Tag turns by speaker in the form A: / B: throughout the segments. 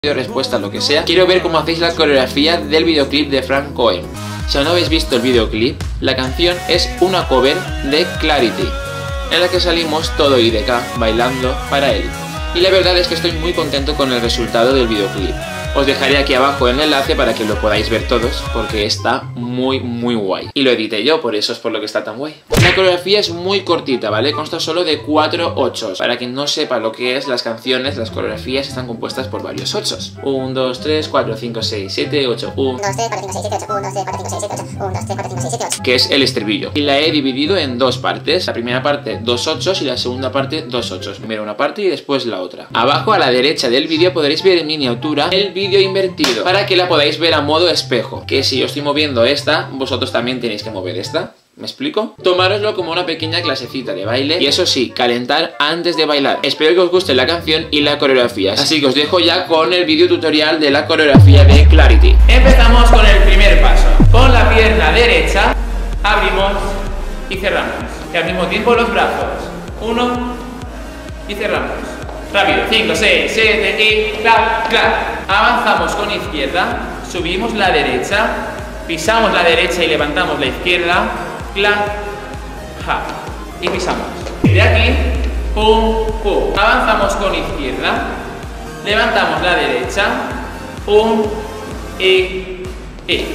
A: respuesta a lo que sea, quiero ver cómo hacéis la coreografía del videoclip de Frank Cohen. Si aún no habéis visto el videoclip, la canción es una cover de Clarity, en la que salimos todo IDK bailando para él. Y la verdad es que estoy muy contento con el resultado del videoclip. Os dejaré aquí abajo el enlace para que lo podáis ver todos, porque está muy guay. Y lo edité yo, por eso es por lo que está tan guay. La coreografía es muy cortita, ¿vale? Consta solo de 4 ochos. Para quien no sepa lo que es las canciones, las coreografías están compuestas por varios ochos. 1, 2, 3, 4, 5, 6, 7, 8, 1, 2, 3, 4, 5, 6, 7, 8, 1, 2, 3, 4, 5, 6, 7, 8, 1, 2, 3, 4, 5, 6, 7, 8. Que es el estribillo. Y la he dividido en dos partes. La primera parte, 2 ochos, y la segunda parte, 2 ochos. Primero una parte y después la otra. Abajo a la derecha del vídeo podréis ver en miniatura el vídeo invertido, para que la podáis ver a modo espejo. Que si yo estoy moviendo esta, vosotros también tenéis que mover esta. ¿Me explico? Tomároslo como una pequeña clasecita de baile. Y eso sí, calentar antes de bailar. Espero que os guste la canción y la coreografía. Así que os dejo ya con el vídeo tutorial de la coreografía de Clarity. Empezamos con el primer paso. Con la pierna derecha, abrimos y cerramos. Y al mismo tiempo los brazos. 1 y cerramos. Rápido, 5, 6, 7 y clap, clap. Avanzamos con izquierda, subimos la derecha, pisamos la derecha y levantamos la izquierda, clap, ja, y pisamos. De aquí, pum, pum. Avanzamos con izquierda, levantamos la derecha, pum, y. ¿Qué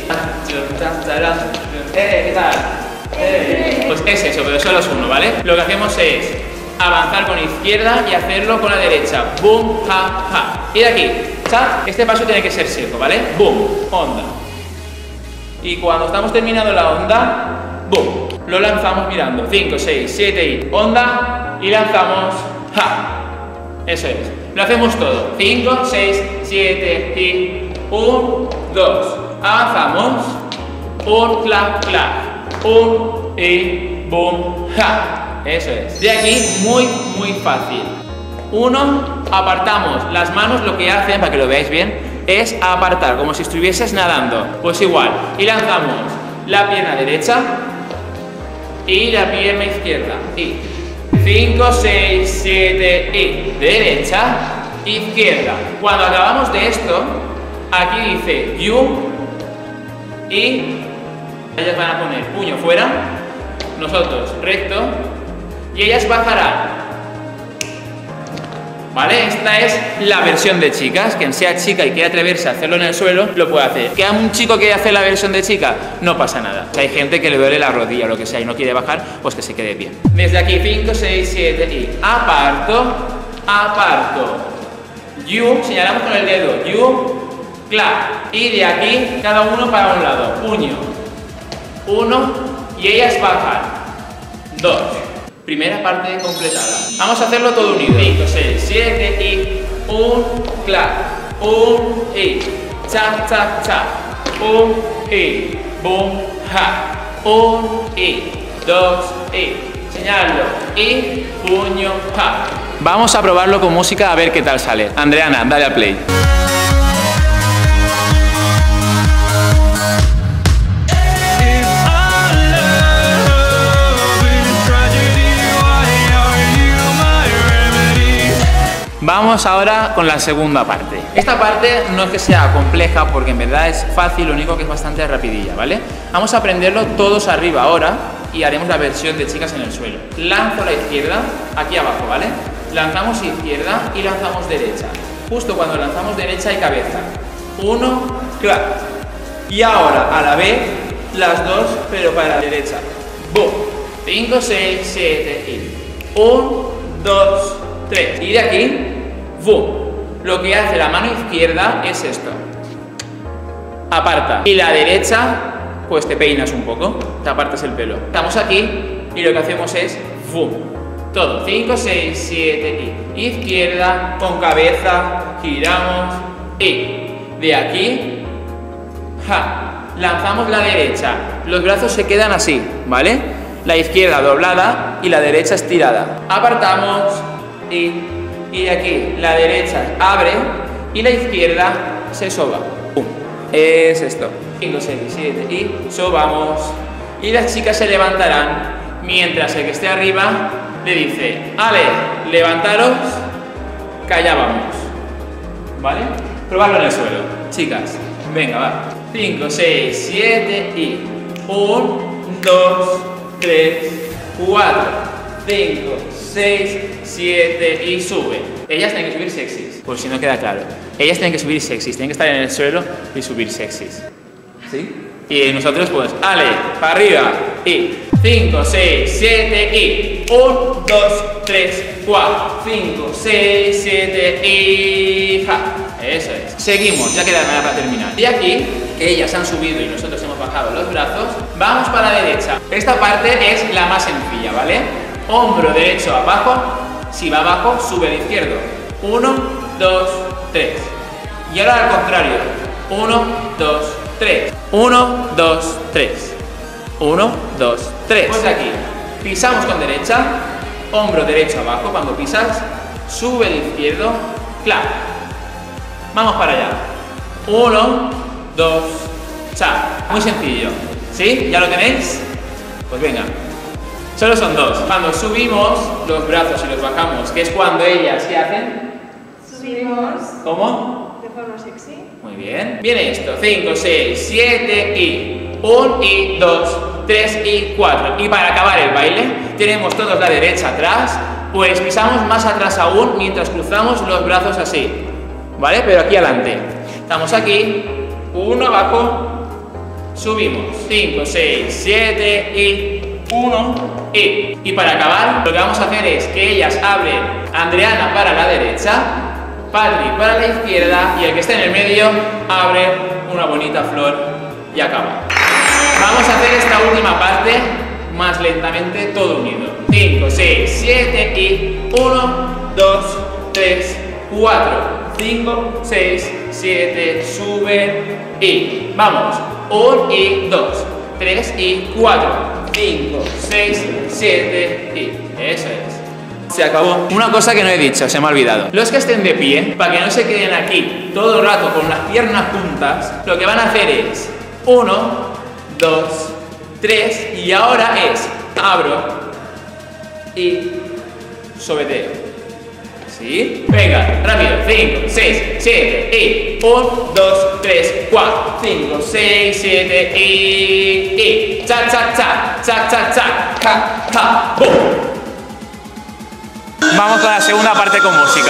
A: tal? Pues es eso, pero solo es uno, ¿vale? Lo que hacemos es avanzar con izquierda y hacerlo con la derecha. Boom, ja, ja. Y de aquí, cha. Este paso tiene que ser seco, ¿vale? Boom, onda. Y cuando estamos terminando la onda, boom, lo lanzamos mirando. 5, 6, 7 y onda. Y lanzamos, ja. Eso es. Lo hacemos todo. 5, 6, 7 y 1, 2. Avanzamos. 1, clap, clap. 1 y boom, ja. Eso es. De aquí, muy fácil. 1, apartamos las manos. Lo que hacen, para que lo veáis bien, es apartar, como si estuvieses nadando. Pues igual. Y lanzamos la pierna derecha y la pierna izquierda. Y 5, 6, 7 y derecha, izquierda. Cuando acabamos de esto, aquí dice you y ellas van a poner puño fuera, nosotros recto, y ellas bajarán. ¿Vale? Esta es la versión de chicas. Quien sea chica y quiera atreverse a hacerlo en el suelo, lo puede hacer. ¿Que a un chico quiere hacer la versión de chica? No pasa nada. Hay gente que le duele la rodilla o lo que sea y no quiere bajar, pues que se quede bien. Desde aquí, 5, 6, 7 y aparto, aparto. You, señalamos con el dedo. You, clap. Y de aquí, cada uno para un lado. Puño. 1 y ellas bajan. 2. Primera parte completada. Vamos a hacerlo todo unido. 5, 6, 7 y 1, clap, 1 y cha, cha, cha, 1 y boom, ja, 1 y 2 y señalo y puño, ja. Vamos a probarlo con música a ver qué tal sale. Andreana, dale a play. Vamos ahora con la segunda parte. Esta parte no es que sea compleja porque en verdad es fácil, lo único que es bastante rapidilla, ¿vale? Vamos a aprenderlo todos arriba ahora y haremos la versión de chicas en el suelo. Lanzo la izquierda, aquí abajo, ¿vale? Lanzamos izquierda y lanzamos derecha. Justo cuando lanzamos derecha y cabeza. 1, clap. Y ahora a la vez las dos, pero para la derecha. Boom. 5, 6, 7 y 1, 2, 3. Y de aquí, boom. Lo que hace la mano izquierda es esto. Aparta. Y la derecha, pues te peinas un poco, te apartas el pelo. Estamos aquí y lo que hacemos es boom. Todo. 5, 6, 7 y izquierda, con cabeza, giramos y de aquí, ja, lanzamos la derecha. Los brazos se quedan así, ¿vale? La izquierda doblada y la derecha estirada. Apartamos y de aquí la derecha abre y la izquierda se soba. ¡Pum! Es esto. 5, 6, 7 y sobamos. Y las chicas se levantarán mientras el que esté arriba le dice: Ale, levantaros, callábamos. ¿Vale?
B: Probarlo en el suelo. Chicas, venga, va. 5, 6, 7 y 1, 2, 3, 4, 5, 6, 7 y sube. Ellas tienen que subir sexys, por si no queda claro. Ellas tienen que subir sexys, tienen que estar en el suelo y subir sexys. ¿Sí? Y nosotros pues, ale, para arriba y 5, 6, 7 y 1, 2, 3, 4, 5, 6, 7 y ja. Eso es. Seguimos, ya queda nada para terminar. Y aquí, que ellas han subido y nosotros hemos bajado los brazos, vamos para la derecha. Esta parte es la más sencilla, ¿vale? Hombro derecho abajo, si va abajo, sube el izquierdo. 1, 2, 3. Y ahora al contrario. 1, 2, 3. 1, 2, 3. 1, 2, 3. Pues aquí, pisamos con derecha, hombro derecho abajo cuando pisas, sube el izquierdo, clap. Vamos para allá. 1, 2, cha. Muy sencillo. ¿Sí? ¿Ya lo tenéis? Pues venga. Solo son dos. Cuando subimos los brazos y los bajamos, que es cuando ellas, ¿qué hacen?
C: Subimos.
B: ¿Cómo?
C: De forma sexy.
B: Muy bien. Viene esto. 5, 6, 7 y 1 y 2, 3 y 4. Y para acabar el baile, tenemos todos la derecha atrás, pues pisamos más atrás aún mientras cruzamos los brazos así. ¿Vale? Pero aquí adelante. Estamos aquí. 1 abajo. Subimos. 5, 6, 7 y 1 y para acabar lo que vamos a hacer es que ellas abren Andreana para la derecha, Patri para la izquierda y el que esté en el medio abre una bonita flor y acaba. Vamos a hacer esta última parte más lentamente todo unido. 5, 6, 7 y 1, 2, 3, 4, 5, 6, 7, sube y vamos. 1 y 2, 3 y 4. 5, 6, 7 y... Eso es. Se acabó. Una cosa que no he dicho, se me ha olvidado. Los que estén de pie, para que no se queden aquí todo el rato con las piernas juntas, lo que van a hacer es 1, 2, 3 y ahora es abro y sobeteo. ¿Sí? Venga, rápido. 5, 6, 7 y 1, 2, 3, 4, 5, 6, 7 y cha cha cha, cha cha cha, ja ja, boom. Vamos con la segunda parte con música.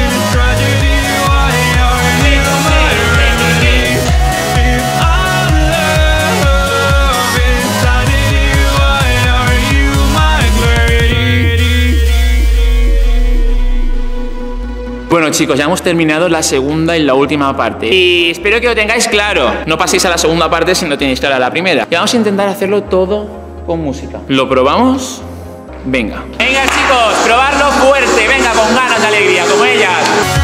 B: Bueno chicos, ya hemos terminado la segunda y la última parte y espero que lo tengáis claro. No paséis a la segunda parte si no tenéis clara la primera. Y vamos a intentar hacerlo todo con música. ¿Lo probamos? Venga. Venga chicos, probarlo fuerte. Venga, con ganas de alegría, como ellas.